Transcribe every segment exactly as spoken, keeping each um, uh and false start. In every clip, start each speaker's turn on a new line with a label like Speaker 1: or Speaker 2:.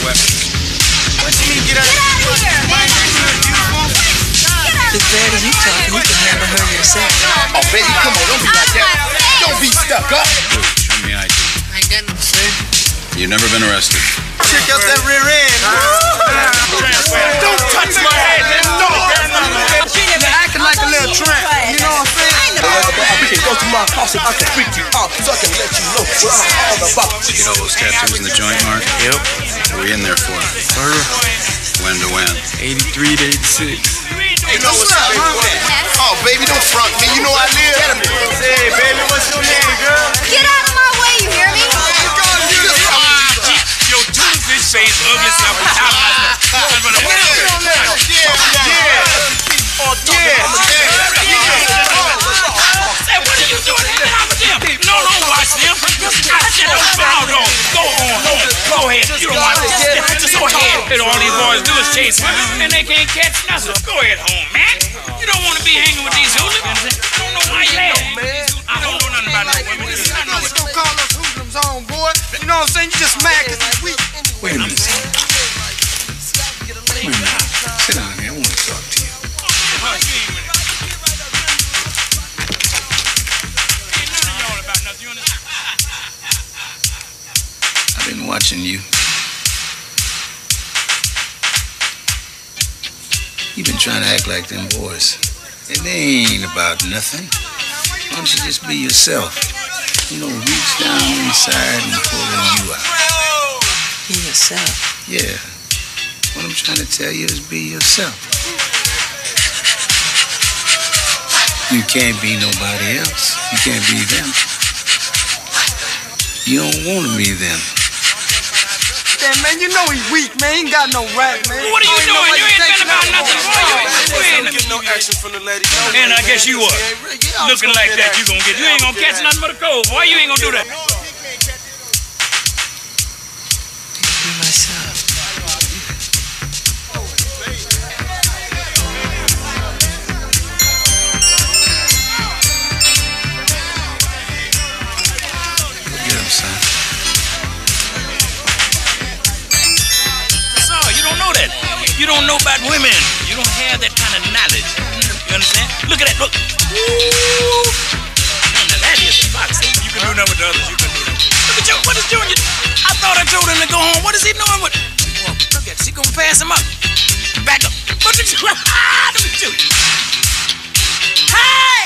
Speaker 1: weapons.
Speaker 2: What you mean, get out of here?
Speaker 3: As bad as you talking, you can handle her yourself.
Speaker 2: Oh, baby, come on, don't be like that. Don't be stuck up.
Speaker 1: Dude, show me I D.
Speaker 3: I ain't got no sir.
Speaker 1: You've never been arrested.
Speaker 2: Check out that rear end. Don't touch my head, man. Don't. She never acting like a little tramp. You know what I'm saying? We can go to my house and I can freak you out so I can let you know what I'm all about.
Speaker 1: You get all those tattoos in the joint, Mark?
Speaker 4: Yep.
Speaker 1: What were you in there for?
Speaker 4: Murder.
Speaker 1: When to when?
Speaker 4: eighty-three to eighty-six.
Speaker 2: Hey, no, what's up, huh? Oh, baby, don't front me. You know I live. Hey, baby, what's your name, girl?
Speaker 5: Get out of my way, you hear me?
Speaker 4: Yo, toothfish face ugly stuff on top of my Hey, what are you doing hanging out with them? No, don't watch them. I said don't bow down. Go on, go, go ahead. You don't want this. Just go ahead. And all these boys do is chase women, and they can't catch nothing. Go ahead home, man. You don't want to be hanging with these hooligans. I don't know why you there. I don't know nothing about no women. I know it.
Speaker 2: Don't call us hoodlums home, boy. You know what I'm saying? You just mad because it's weak.
Speaker 1: Wait a minute, son. Wait a minute. Sit down here. I want to talk to you. I've been watching you. You've been trying to act like them boys. And they ain't about nothing. Why don't you just be yourself? You know, reach down inside and pull you out.
Speaker 3: Be yourself.
Speaker 1: Yeah. What I'm trying to tell you is be yourself. You can't be nobody else. You can't be them. You don't want to be them.
Speaker 2: Yeah, man, you know he's weak, man. He ain't got no rap, man.
Speaker 4: What are you doing? You ain't been about nothing, boy. You ain't
Speaker 2: get no action from the lady.
Speaker 4: And I guess you was. Looking like that, you gonna get. You ain't gonna catch nothing but a cold, boy. You ain't gonna do that.
Speaker 3: Be myself.
Speaker 1: Get him, son.
Speaker 4: So, you don't know that. You don't know about women. You don't have that kind of knowledge. You understand? Look at that. Look. Ooh. Man, now that is a fox. You can do that with the others. You can do that. Look at you. What is Junior? I thought I told him to go home. What is he doing with? Look at. She gonna pass him up. Back up. What did you? Look at you. Hey!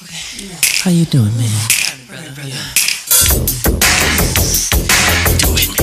Speaker 6: How you doing, man?
Speaker 4: Do it.